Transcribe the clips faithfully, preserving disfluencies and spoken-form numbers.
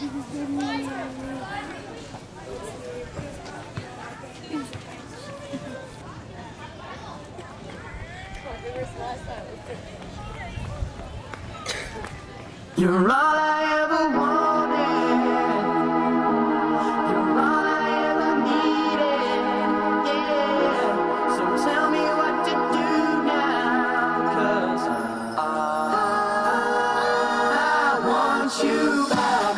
You're all I ever wanted. You're all I ever needed. Yeah. So tell me what to do now, 'cause I, I want you back.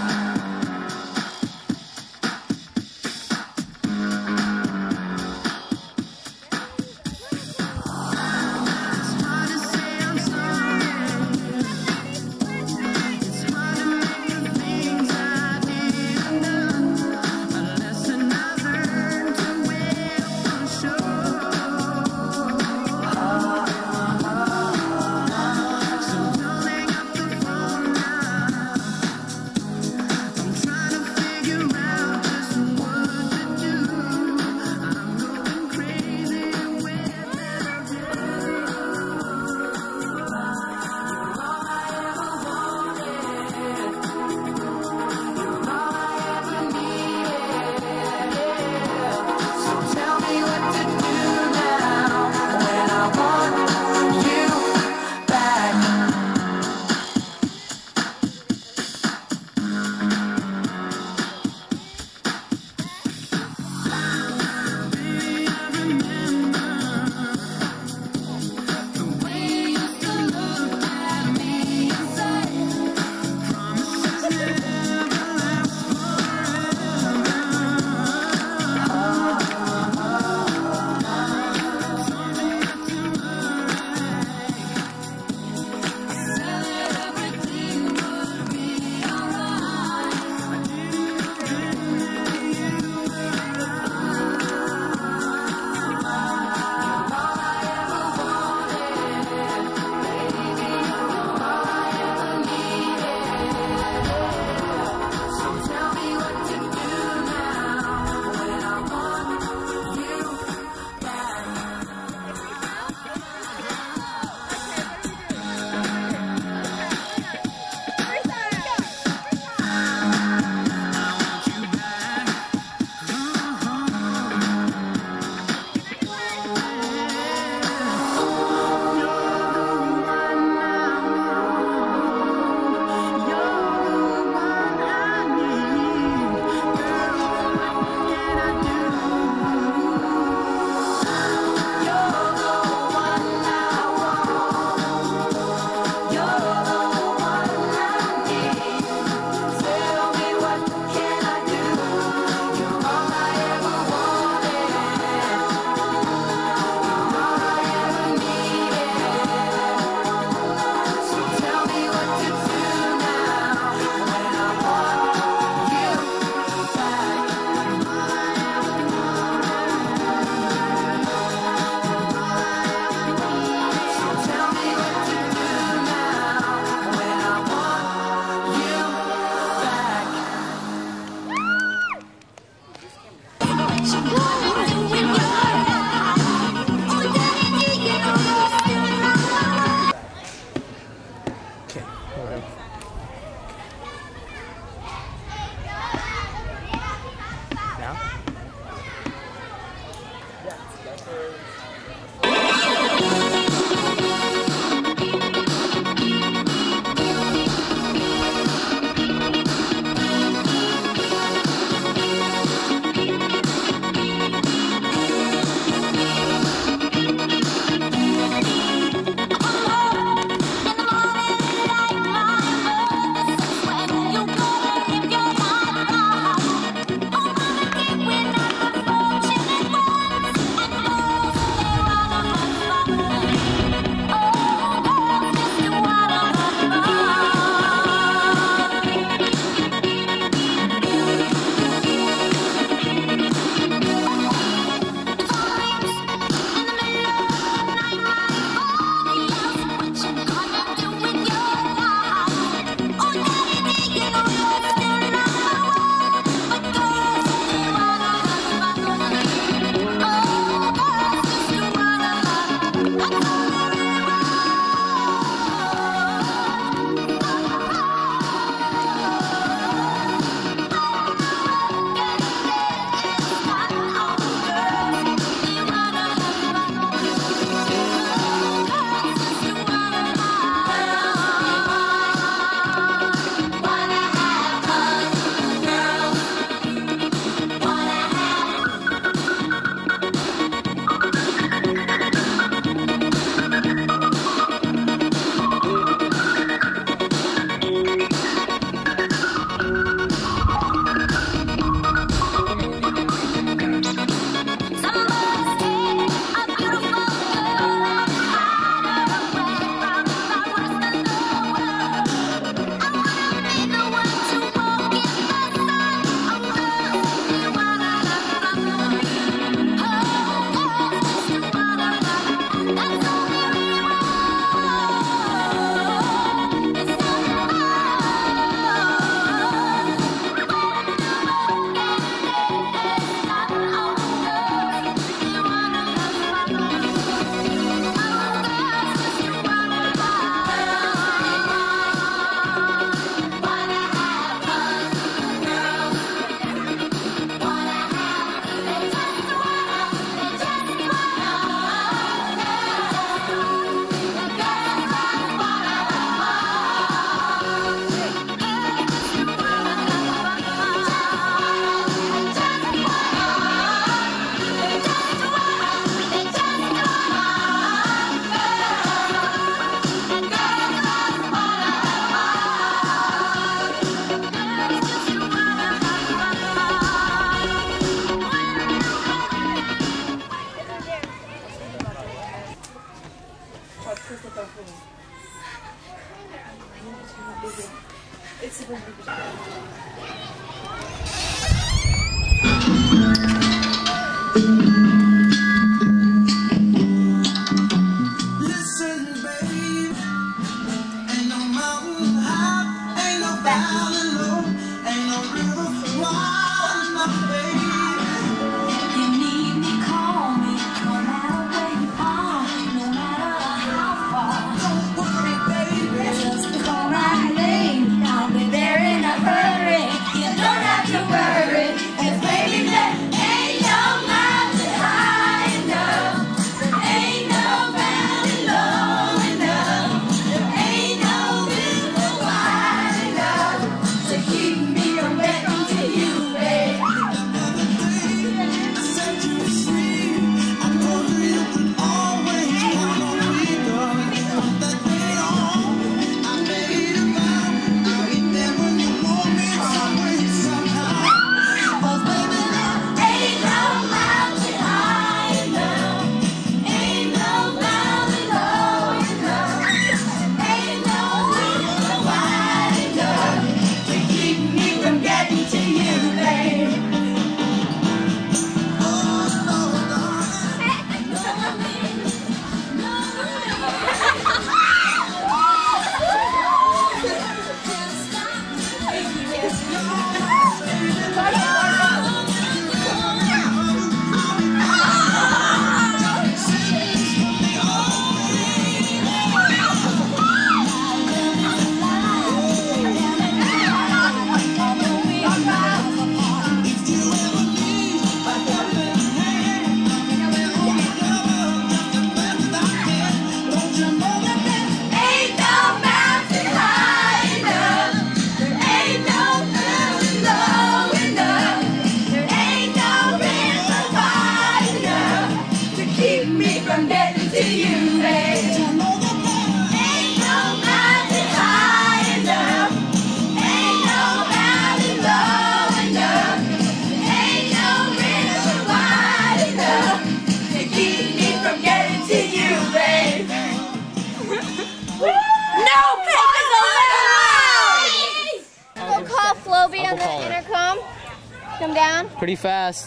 On the intercom. Come down. Pretty fast.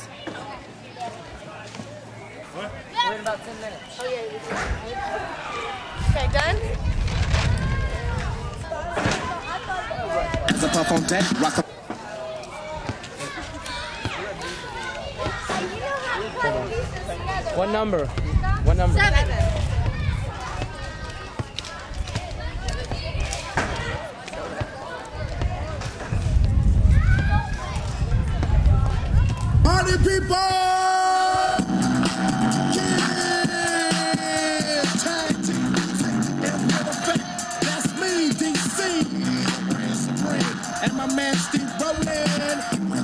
What? Wait about ten minutes. Oh yeah. Okay, done? As a puff on deck, rock up. What number? What number? Seven. Party people! Yeah! Tag team, that's me, D C. And my man Steve Rowland.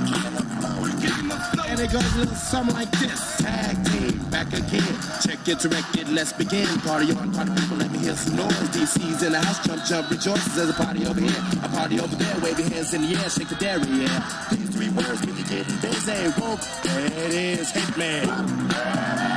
And it goes a little something like this. Tag team, back again. Check it, direct it, let's begin. Party on, party people, let me hear some noise. D C's in the house, jump, jump, rejoices. There's a party over here, a party over there. Wave your hands in the air, shake the dairy, yeah. These three words mean you're getting busy. Whoa, there it is, Hitman.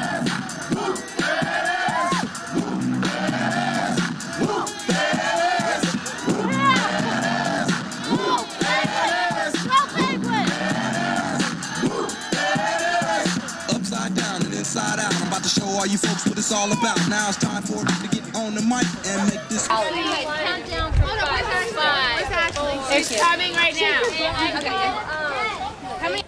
Inside out, I'm about to show all you folks what it's all about. Now it's time for me to get on the mic and make this. Countdown for five. Five. It's coming right now. Okay. Coming.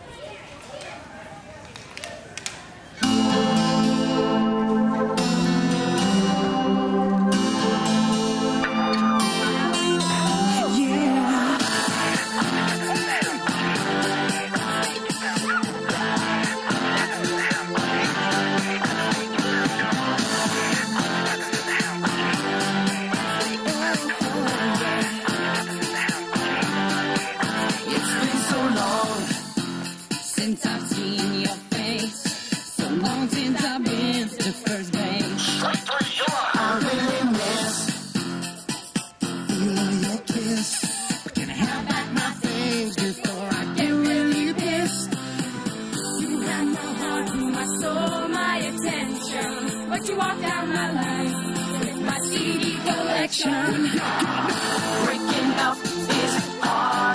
Since I've seen your face, so long since I've been to first base. I really miss feeling your kiss. But can I have back my things before I get really pissed? You had my heart, my soul, my attention, but you walked down my line with my C D collection. Breaking up is hard.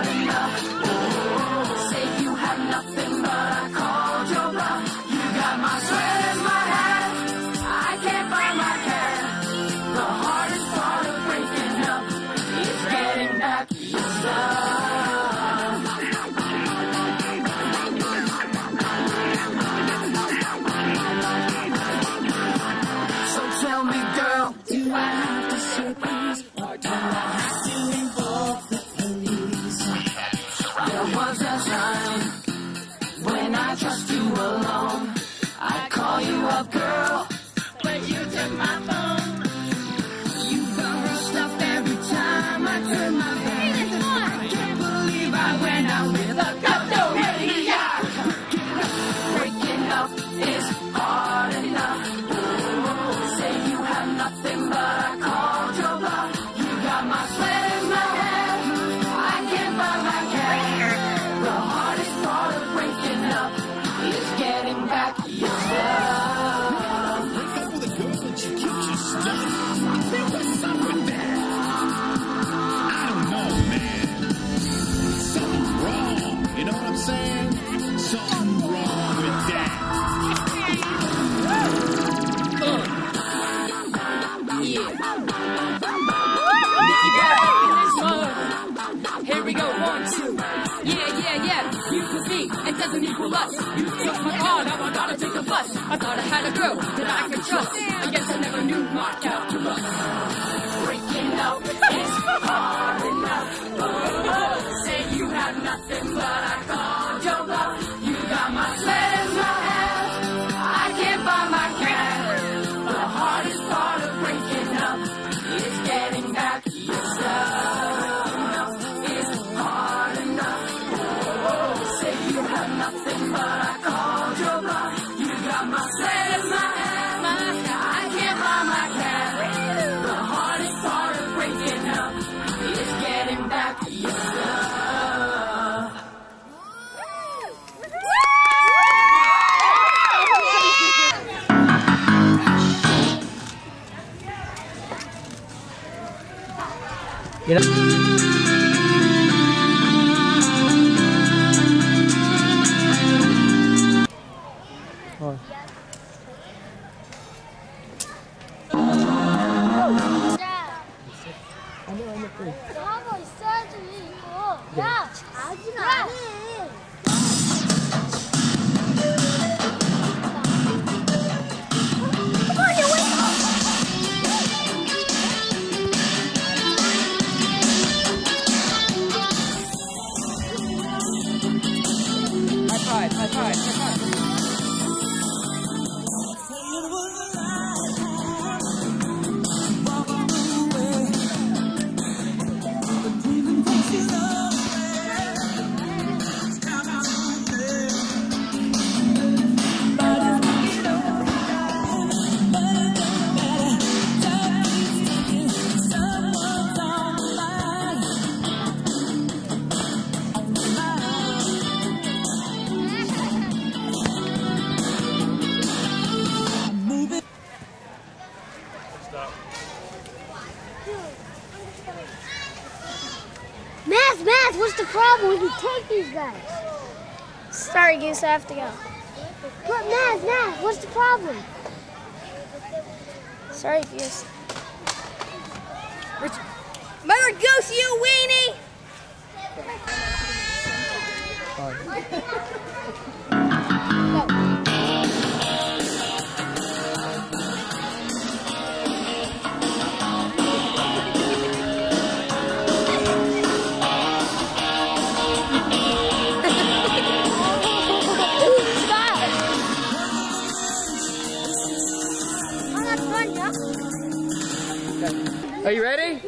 love, girl, but you took my phone. You borrow stuff every time I turn my back. I can't believe I went out with a kleptomania. Breaking up is hard enough. Say you have nothing, but I called your bluff. You got my sweat in my hand. I can't find my cat. The hardest part of breaking up is getting back your stuff. Break up with a girl and she keeps you stuck. What's up with that? I don't know, man. Something's wrong. You know what I'm saying? Something's wrong with that. Here we go, one, two. Yeah, yeah, yeah. You could be, it doesn't equal us. You took my car, now I gotta take the bus. I thought I had a girl that I could trust. I guess I never knew my calculus. Breaking up is hard enough. Oh, say you have nothing, but I called your bluff. You got my sweat in my hands. I can't find my cat. The hardest part of breaking up is getting back your stuff. Nothing but I called your bluff. You got my sweat in my hand. I can't find my cat. The hardest part of breaking up is getting back to your stuff. You know. 하고 있어야지 이거. 야, 자지는 안 해. High five, high five, high five. Math, math, what's the problem when you take these guys? Sorry, Goose, I have to go. But math, math, what's the problem? Sorry, Goose. Mother Goose, you weenie! Are you ready?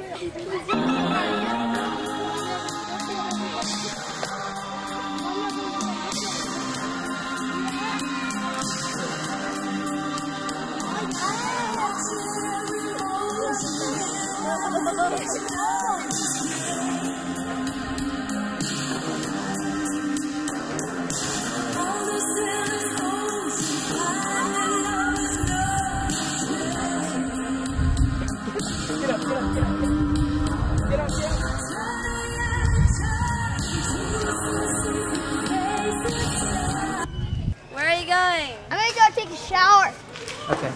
Where are you going? I'm gonna go take a shower. Okay.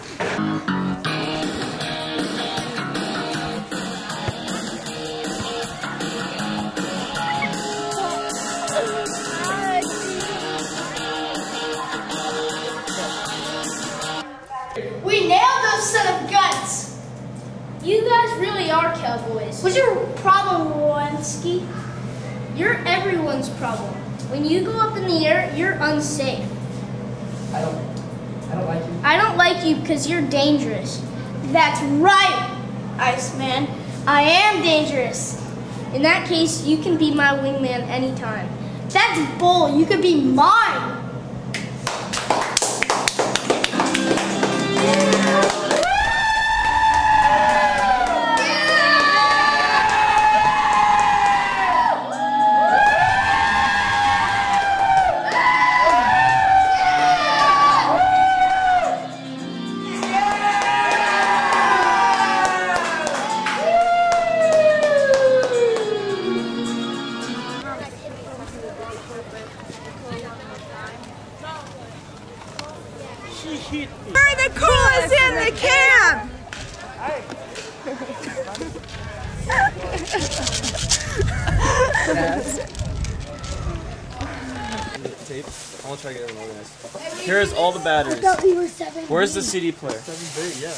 We nailed those son of guns! You guys really are cowboys. What's your problem, Lewinsky? You're everyone's problem. When you go up in the air, you're unsafe. I don't. I don't like you. I don't like you because you're dangerous. That's right, Iceman. I am dangerous. In that case, you can be my wingman anytime. That's bull. You could be mine. We're the coolest in the camp! Tape. I want to try to get everyone organized. Here's all the batteries. Where's the C D player? seven B, yeah.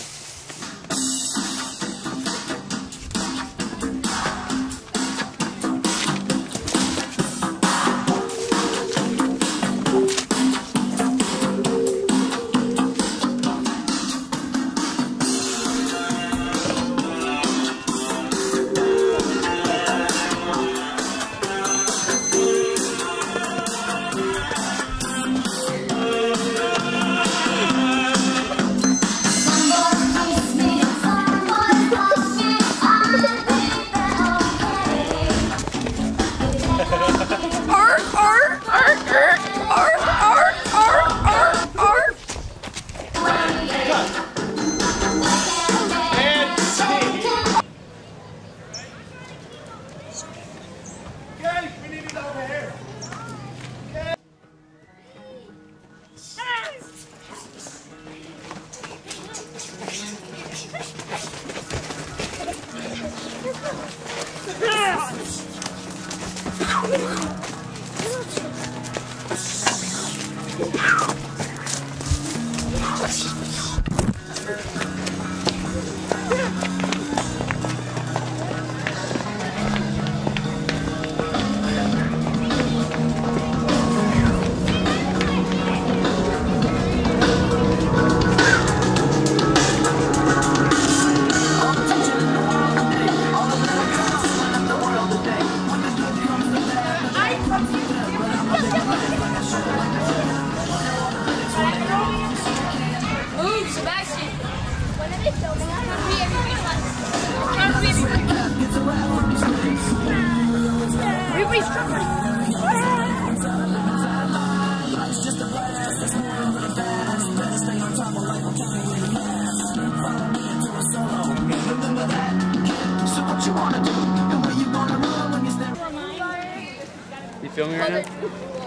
You filming right now?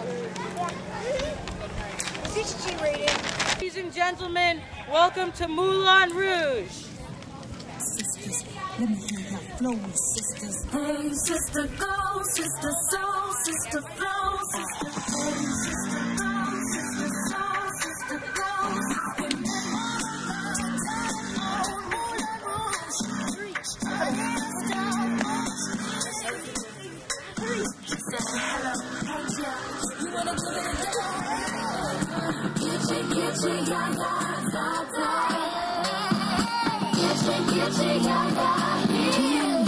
Ladies and gentlemen, welcome to Moulin Rouge. Sisters, let me hear your flow, sisters. Hey, sister, go, sister, soul, sister, flow, sister, hey, sister, go, sister, soul, sister, go. You wanna give it a go? Get you, get you, ya, ya, da, da. Get you, get you, ya, ya, yeah.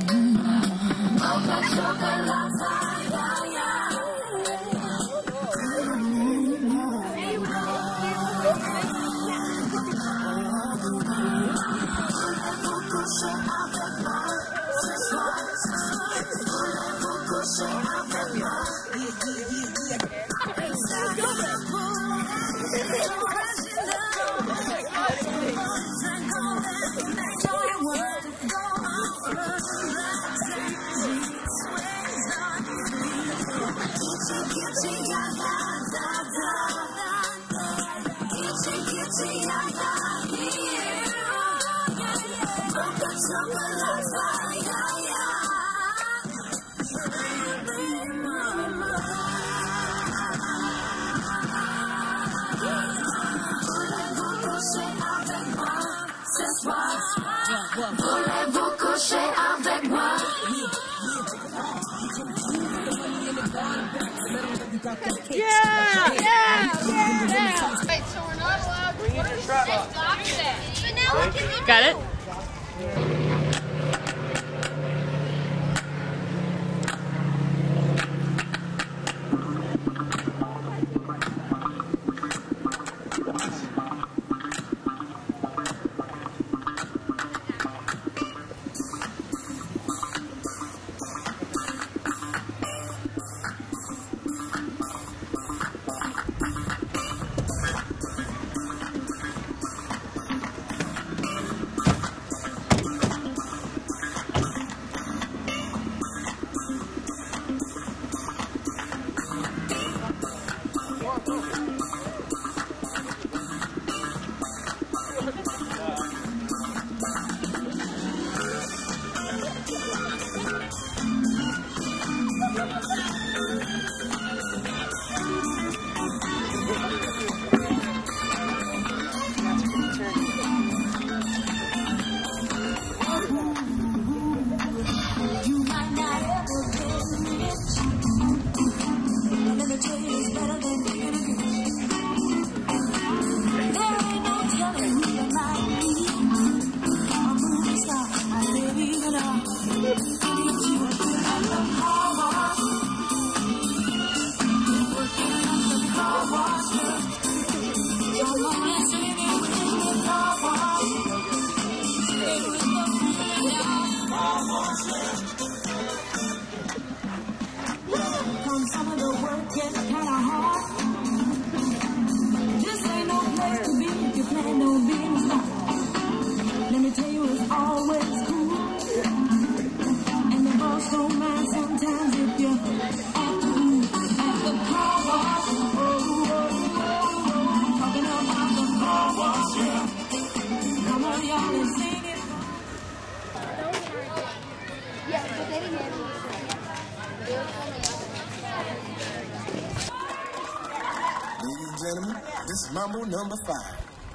Mocha chocolate, ya, ya. Voulez-vous coucher avec moi? Yeah! Yeah! Yeah! Wait, so we're not allowed Got it? Ladies and gentlemen, this is Mambo number five.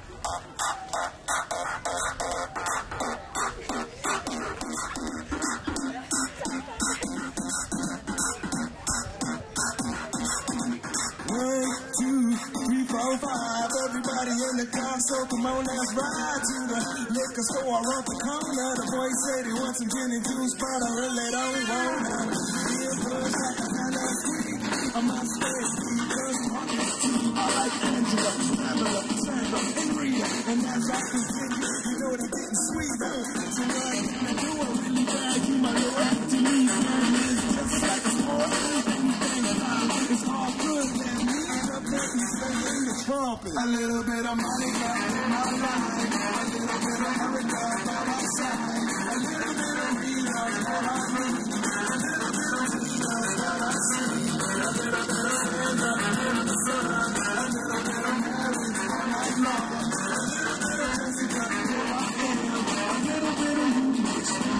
One, two, three, four, five. Everybody in the car, so come on, let's ride to the liquor store around the corner. The boy said he wants some gin and juice, but I really don't want none. Here goes like a kind of sweet. I'm on stage, because I like Angela, Pamela, Sandra, and Rita, and as I continue, you know they're getting sweeter. So what I can do, I really bad, you my little acting, man, it's just like a sport. Anything about it's all good, man. Me and the baby singing the trumpet. A little bit of Monica in my life, a little bit of Erica by my side, a little bit of Rita, what I need, a little bit of Rita, what I see, a little bit of Sandra in the sun, a little bit of Mary all night long, a little bit of Jessica, here I am, a little bit of you, makes me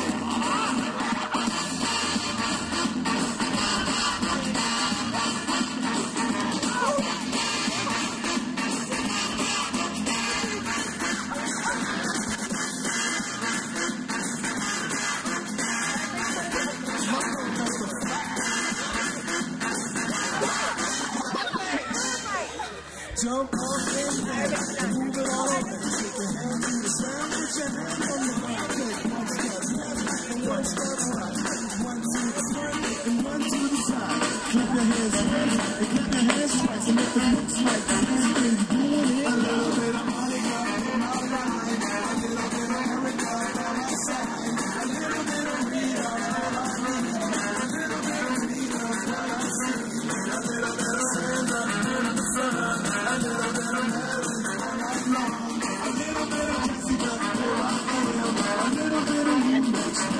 jump off and dance and move it all over. Take your hand to the sound, put your hand on the ground. Take one step left and one step right. One to the front and one to the side. Clap your hands once and clap your hands twice. And if it looks like this, then you're doing it. A little bit of Monica in my life, a little bit of Erica by my side, a little bit of Rita, all I need, a little bit of Rita, what I see, a little bit of Sandra in the sun. A little bit of Mary all night long, a little bit of Jessica, here I am, a little bit of you makes me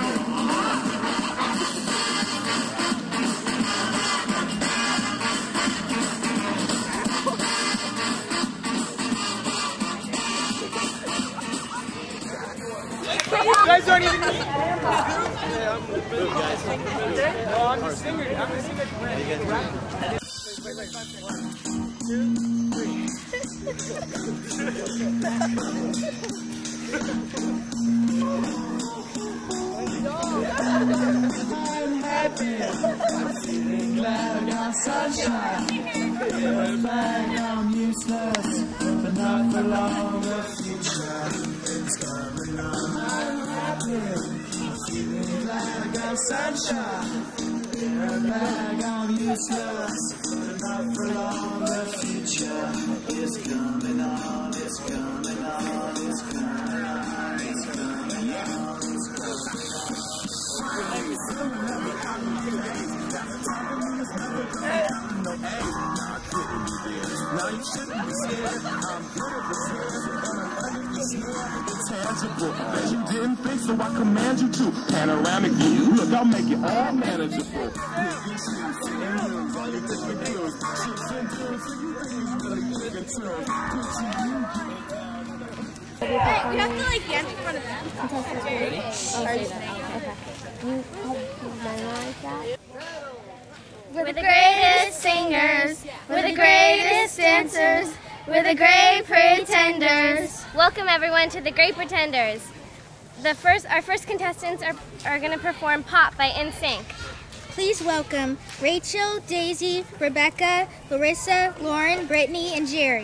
You guys aren't even. Yeah, I'm the move, guys. No, I'm the singer. I'm the singer. One, two, three. I'm happy. I'm feeling glad I got sunshine. Feeling bad, I'm useless. But not for long, the future is coming on. I'm happy, feeling like I'm sunshine, feeling like I'm useless. Not for long, the future is coming on, it's coming on, it's coming on, it's coming on, it's coming now you shouldn't be scared. I'm good at this it's tangible. That you didn't think, so I command you to. Panoramic view. Look, I'll make it all manageable. Hey, we have to like dance in front of them. Ready? I'll say that. Okay. You have memorized that? We're the greatest singers, we're the greatest dancers, we're the great pretenders. Welcome everyone to the Great Pretenders. The first, our first contestants are, are going to perform Pop by N Sync. Please welcome Rachel, Daisy, Rebecca, Larissa, Lauren, Brittany, and Jerry.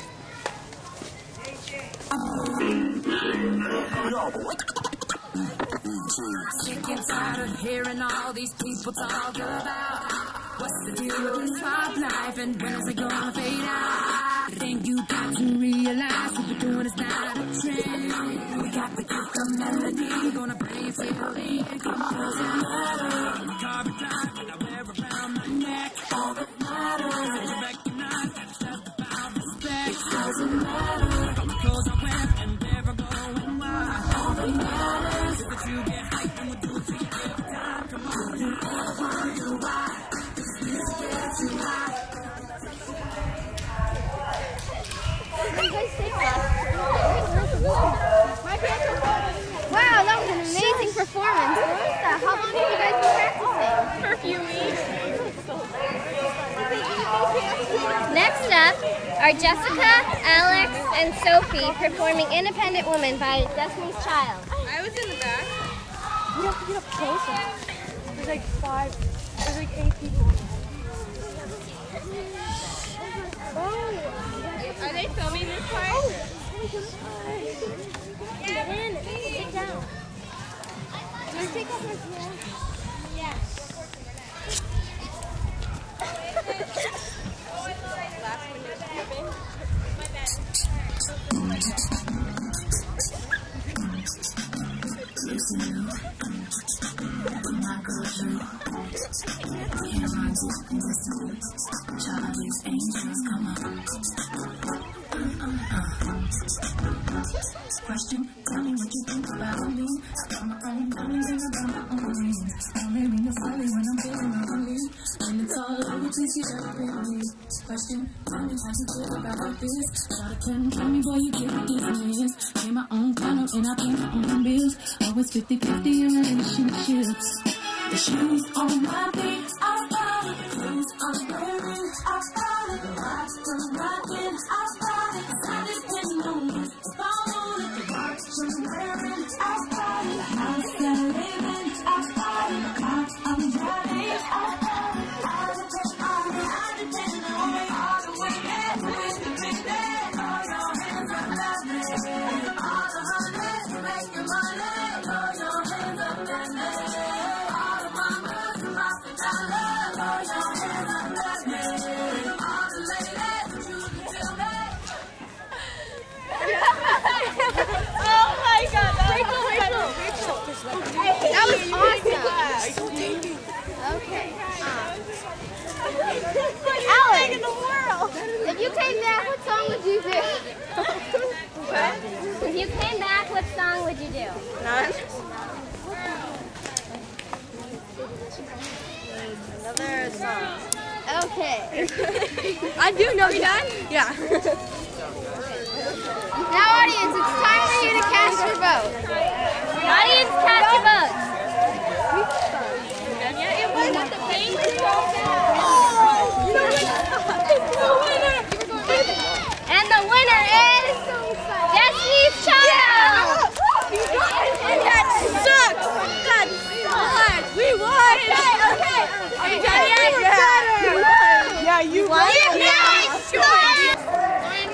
Sick and tired of hearing all these people talk about what's the deal with this pop life and when is it gonna fade out? I think you got to realize what we're doing is not a trend. We got the gift of melody, we're gonna play it safely. It doesn't matter. Carpet drive and I wear around my neck. All that matters is to recognize that's just about respect. It doesn't matter. All the clothes I wear and where I go and why. All that matters is that you get hyped and we'll do it to you every time. Come on, do it, do why. This music gets you high. Wow, that was an amazing performance. Larissa, how long have you guys been practicing? For a few weeks. Next up are Jessica, Alex, and Sophie performing Independent Woman by Destiny's Child. I was in the back. You have to get up closer. There's like five, there's like eight people. Are they filming this part? Get in. Sit down. Just take off my phone. Yes. Charlie's angels come up. Question, tell me what you think about me. I got my own feelings and I got my own reasons. Only when you're folly when I'm feeling lonely. When it's all over, please you gotta bring me. Question, tell me how you feel about this. Try to tell me, tell me, boy, you get the business. Pay my own condo and I pay my own bills. Always fifty fifty in relationships. The shoes on my feet, I got it. Clothes I'm wearing, I got it. The watch I'm rocking, I got it. I just didn't know it. Follow it. The watch I'm wearing, I got it. The house that I live in, I got it. The car I'm driving, I got it. I depend on it, I depend on it. All the way there, with the big day. All your hands are lovely. All the honey, making money. All your hands are lovely. That was awesome. Okay. Alex, if you came back, what song would you do? What? If you came back, what song would you do? None. Another song. Okay. I do know. Are we done? Yeah. Now, audience, it's time for you to cast your vote. Audience, cast your votes. It was at the thing. And the winner is Destiny's Child. That sucks. That sucks. We won. Okay. Are you done yet? Yeah. Yeah, you won. Yeah.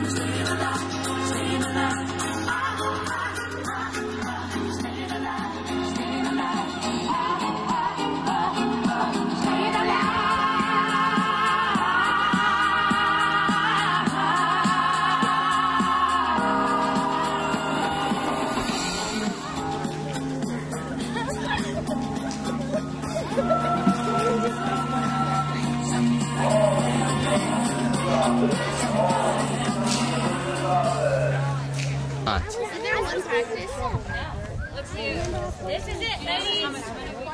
This is it, ladies.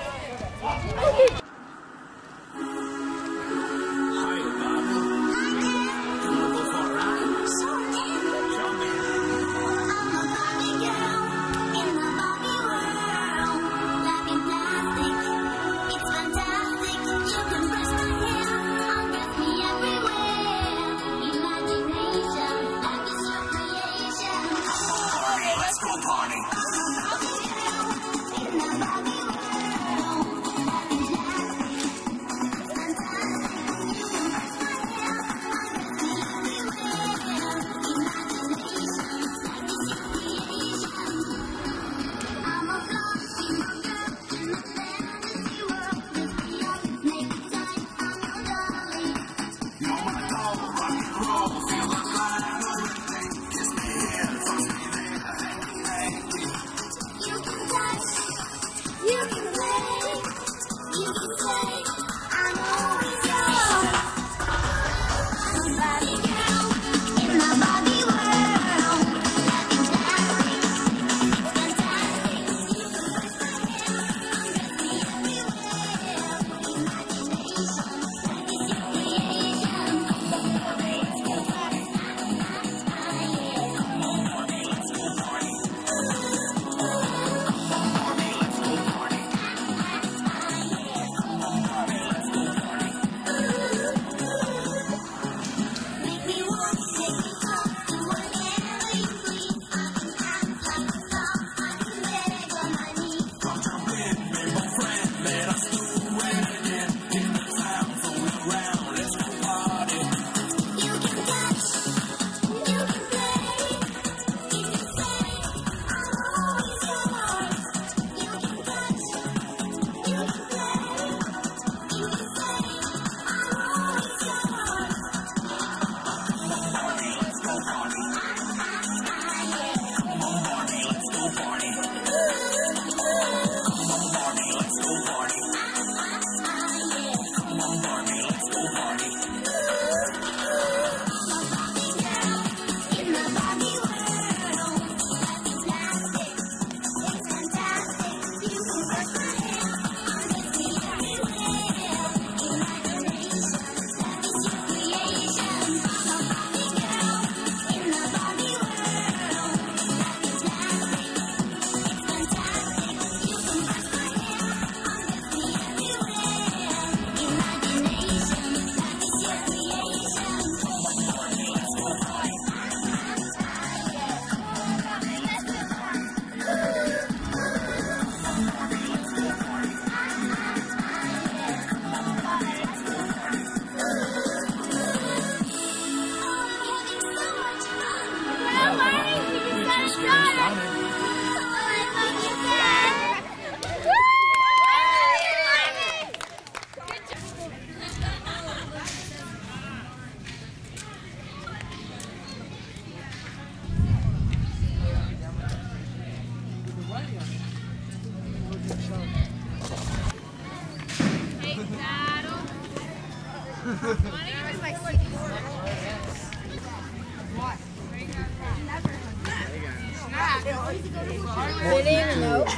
They didn't even know.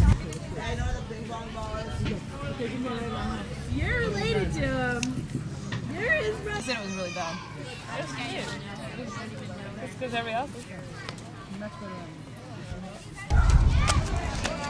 You're related to him. You're his brother. I said it was really bad. It was cute. It's because everybody else was here.